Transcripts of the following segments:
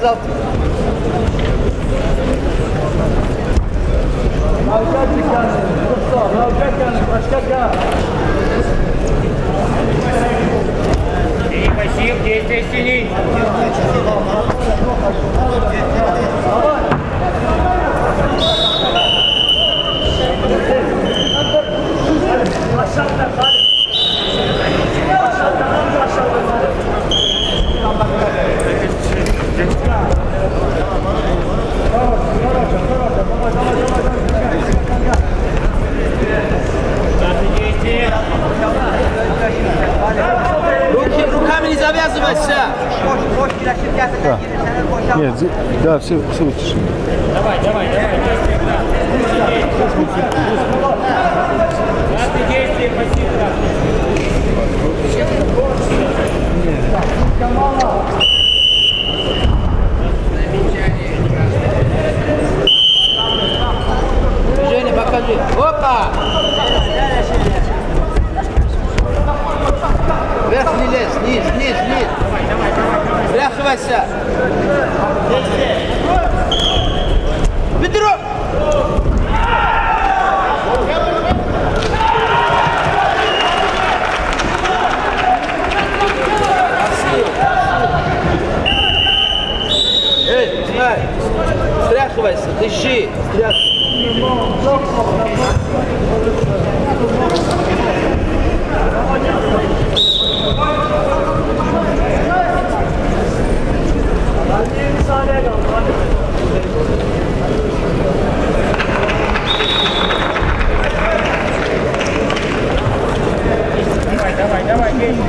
сказал. Спасибо, действие сильней. Руками не завязывайся! Да. Нет, да, все вытяжи. Давай. Действие, спасибо. Женя, покажи. Опа! Вверх не лезь, низ. Стряхивайся. Бедро! Эй, знай, стряхивайся, дыши, Давай,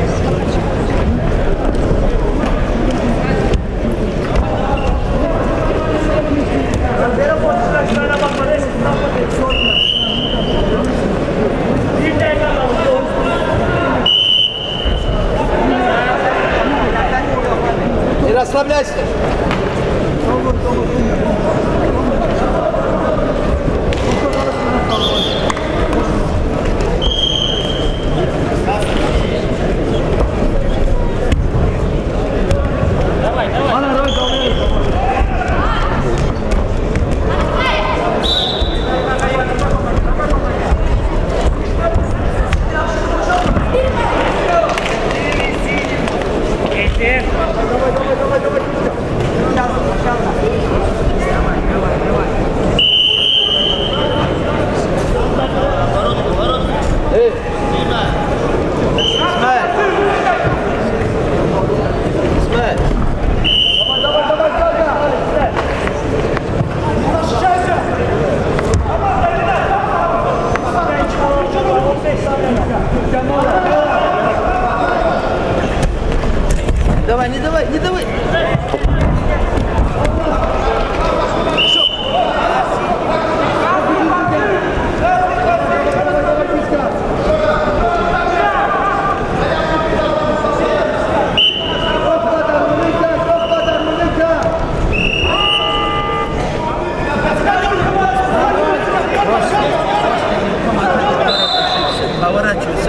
не расслабляйся. Давай, не давай. Поворачивайся.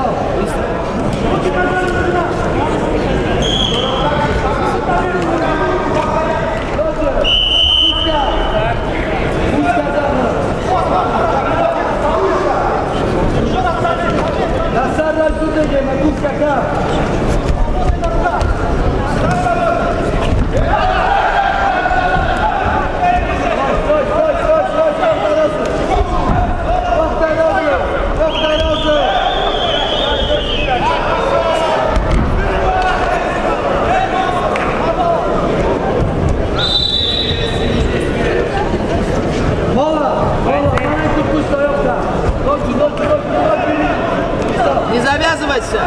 Не завязывайся!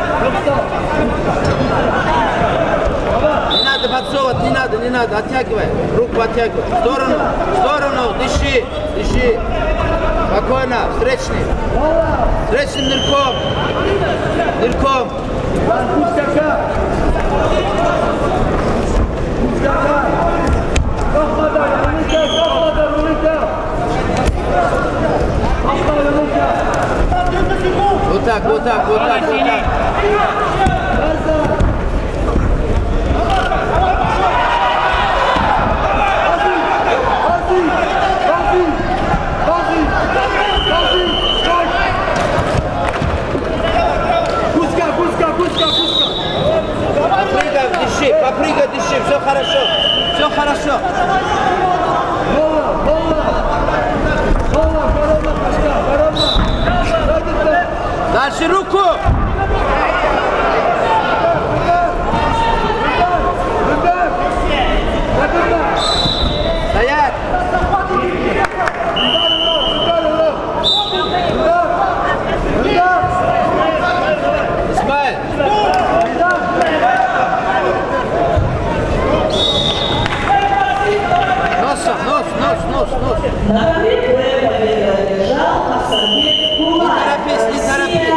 Не надо подсовывать, не надо, оттягивай, руку оттягивай, в сторону, дыши, спокойно, встречным нырком. Вот так. Маши руку! Стоять! Исмаил! Нос! На ковре победа одержал Асарбек Кулаев. Не торопись!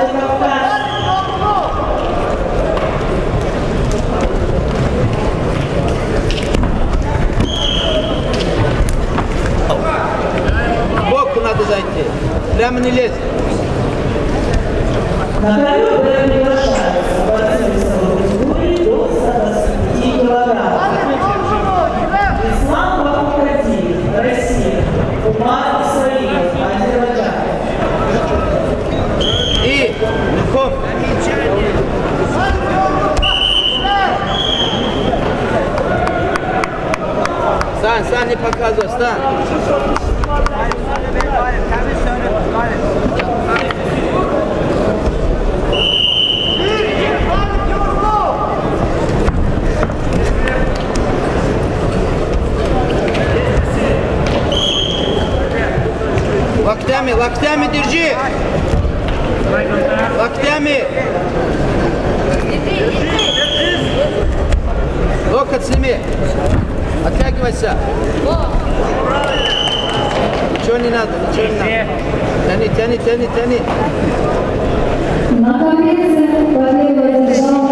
Сбоку надо зайти. Прямо не лезь. На ковер приглашается борцы весовой категории до 125 килограммов. Ислам Бахукадиев, Россия. Умар Исраилов, Азербайджан. И легко. Стань, не показывай, стань. Локтями держи! Локтями! Локоть сними! Оттягивайся! Ничего не надо. Тяни! На ковре победу одержал